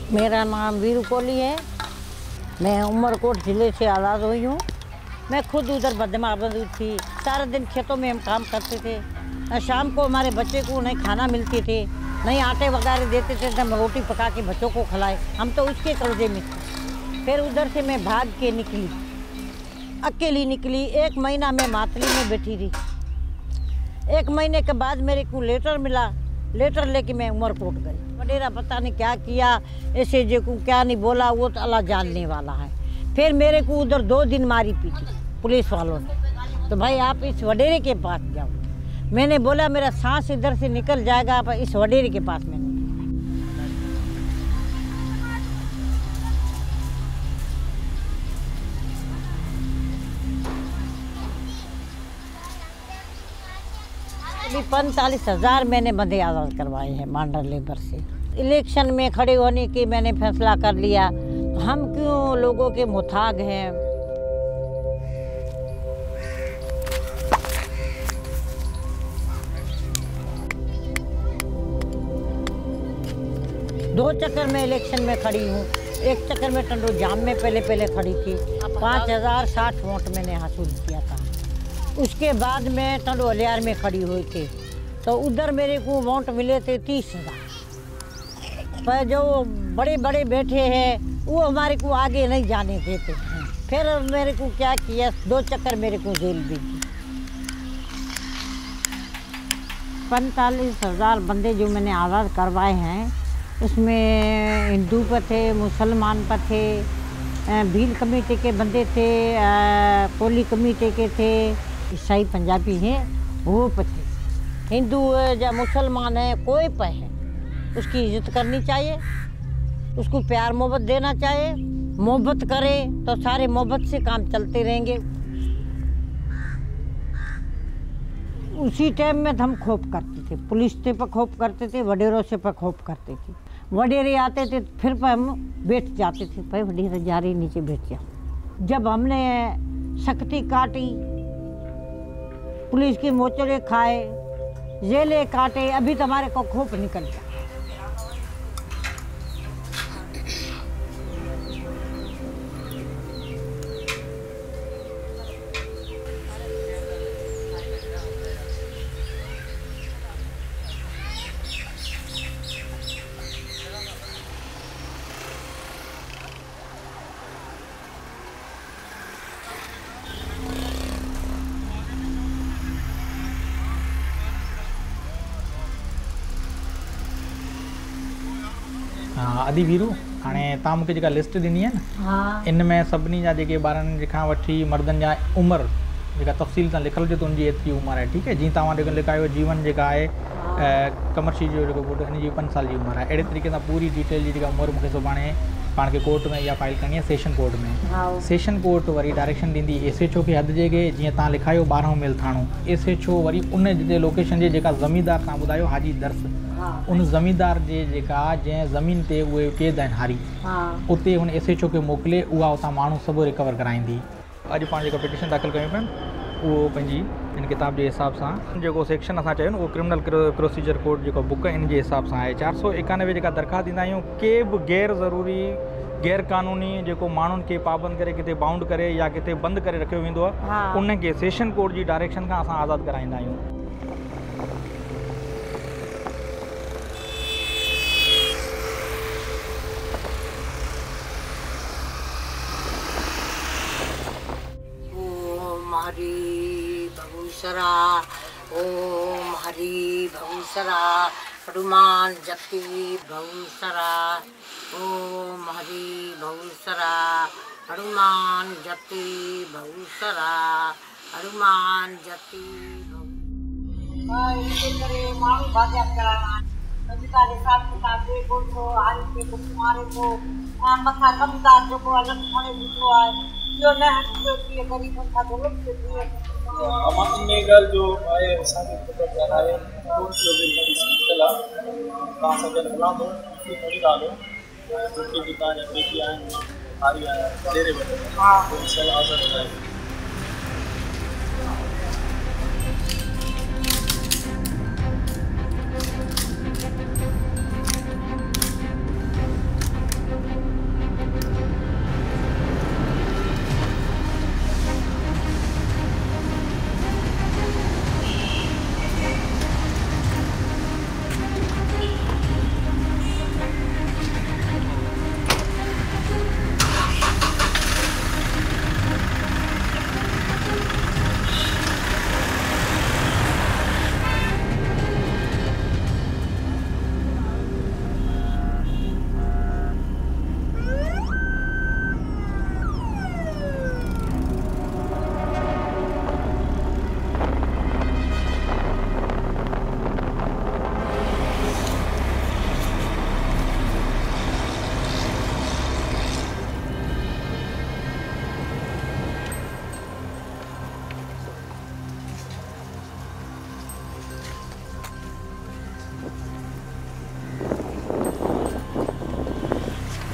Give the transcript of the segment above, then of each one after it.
मेरा नाम वीरू कोहली है। मैं उमरकोट ज़िले से आज़ाद हुई हूँ। मैं खुद उधर बदमाश थी। सारा दिन खेतों में हम काम करते थे। शाम को हमारे बच्चे को नहीं खाना मिलते थे, नहीं आटे वगैरह देते थे, हम रोटी पका के बच्चों को खिलाए। हम तो उसके कर्जे में थे। फिर उधर से मैं भाग के निकली, अकेली निकली। 1 महीना मैं मातली में बैठी रही। 1 महीने के बाद मेरे को लेटर मिला। लेटर लेके मैं उमरकोट गई। वडेरा पता नहीं क्या किया, ऐसे जो को क्या नहीं बोला, वो तो अल्लाह जानने वाला है। फिर मेरे को उधर 2 दिन मारी पीटी पुलिस वालों ने। तो भाई आप इस वडेरे के पास जाओ। मैंने बोला मेरा सांस इधर से निकल जाएगा, आप इस वडेरे के पास मैंने। अभी 45,000 मैंने बंदे आज़ाद करवाए हैं मांडर लेबर से। इलेक्शन में खड़े होने की मैंने फैसला कर लिया। हम क्यों लोगों के मुताबिक हैं। दो चक्कर में इलेक्शन में खड़ी हूँ। एक चक्कर में टंडो जाम में पहले खड़ी थी। 5,060 वोट मैंने हासिल किया था। उसके बाद मैं टंडो अलियार में खड़ी हुई थी, तो उधर मेरे को वोट मिले थे 30,000। पर जो बड़े बड़े बैठे हैं वो हमारे को आगे नहीं जाने देते हैं। फिर मेरे को क्या किया, 2 चक्कर मेरे को जेल भी दी। 45,000 बंदे जो मैंने आज़ाद करवाए हैं, उसमें हिंदू पर थे, मुसलमान पर थे, भील कमेटी के बंदे थे, कोली कमेटी के थे, ईसाई पंजाबी हैं वो पर थे। हिंदू है या मुसलमान है, कोई पर है, उसकी इज्जत करनी चाहिए, उसको प्यार मोहब्बत देना चाहिए। मोहब्बत करे तो सारे मोहब्बत से काम चलते रहेंगे। उसी टाइम में हम खोप करते थे, पुलिस से पर खोप करते थे, वडेरों से पर खोप करते थे। वडेरे आते थे फिर पर हम बैठ जाते थे, भाई वडेरे जा रही नीचे बैठ जाओ। जब हमने सख्ती काटी, पुलिस के मोचड़े खाए, जेलें काटे, अभी तो हमारे को खोप निकल गया। हाँ आदि वीरू, हाणे तव्हां मूंखे जेका लिस्ट ॾिनी आहे न, हाँ। इन में सभिनी जा जेके ॿारनि जेका वठी मर्दनि जा उमिरि जेका तफ़सील सां लिखियलु हुजे त उनजी एतिरी उमिरि आहे, ठीकु आहे। जीअं तव्हां जेको लिखायो जीवन जेका आहे कमर्शी जो जेको पुटु हिन जी 5 साल जी उमिरि आहे। अहिड़े तरीक़े सां पूरी डिटेल जी जेका उमिरि मूंखे सुभाणे पाण खे कोर्ट में इहा फाइल करणी आहे, सेशन कोर्ट में। सेशन कोर्ट वरी डायरेक्शन ॾींदी SHO खे हद जेके जीअं तव्हां लिखायो 12 मील थाणो। SHO वरी उन जे लोकेशन जे जेका ज़मीनदार तव्हां ॿुधायो हाजी दर्स, उन ज़मीनदार जे जेका जंहिं ज़मीन ते उहे क़ैद आहिनि हारी, उते हुन SHO खे मोकिले, उहा उतां माण्हू सभु रिकवर कराईंदी। अॼु पाण जेका पिटीशन दाख़िल कयूं पिया उहो पंहिंजी इन किताब जे हिसाब सां जेको सेक्शन असां चयो न उहो क्रिमिनल प्रोसीजर कोड जेको बुक इन जे हिसाब सां आहे। 491 जेका दरख़्वास्त ॾींदा आहियूं, के बि गैर ज़रूरी गैर क़ानूनी जेको माण्हुनि खे पाबंद करे किथे बाउंड करे या किथे बंदि करे रखियो वेंदो आहे, उनखे सेशन कोर्ट जी डायरेक्शन खां असां आज़ादु कराईंदा आहियूं। हरि बहुसरा, ओम हरि बहुसरा, हनुमान जपी बहुसरा, ओम हरि बहुसरा, हनुमान जपी बहुसरा, हनुमान जपी माण्हू भाग्य कराना हिसाब किताब देखो हाल के मारे को मथा कमदार जो को अलग खड़े दिखो आहे जो न जो की गरीब का बोलत के अमानी गल जो है असांखे ख़बर कराए कोर्ट जो भी कला तव्हां सॼनि हलां थो थोरी ॻाल्हि हो जेके बि तव्हांजा बेटी आहिनि हारी आहिनि ॾेरे वञे इनशाअल्लाह आज़ादु कराए।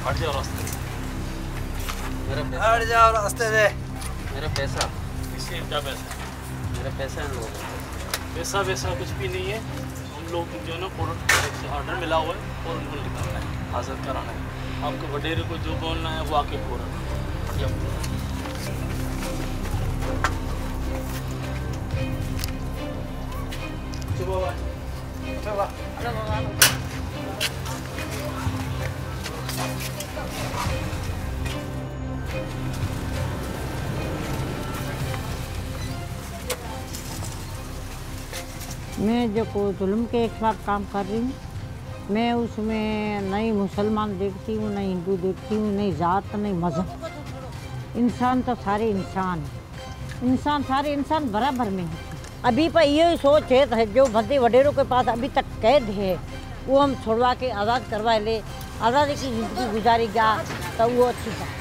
हट जाओ रास्ते से। हट जाओ रास्ते से। मेरा पैसा, इससे क्या पैसा है? मेरा पैसा इन लोगों का। पैसा वैसा कुछ भी नहीं है। हम लोग जो है ना कोर्ट से ऑर्डर मिला हुआ है और उनको निकालना है, हाजिर कराना है। आपको वडेरे को जो बोलना है वो आके बोलना है। हट जाओ। मैं जो को जुल्म के खिलाफ काम कर रही हूँ, मैं उसमें नहीं मुसलमान देखती हूँ, नहीं हिंदू देखती हूँ, नहीं जात, नहीं मज़हब। इंसान तो सारे इंसान, इंसान सारे इंसान बराबर में हैं। अभी पर यही सोच है जो भद्दे वडेरों के पास अभी तक कैद है वो हम छुड़वा के आज़ाद करवा ले, आज़ादी की ज़िंदगी गुजारेगा तो वो अच्छी बात।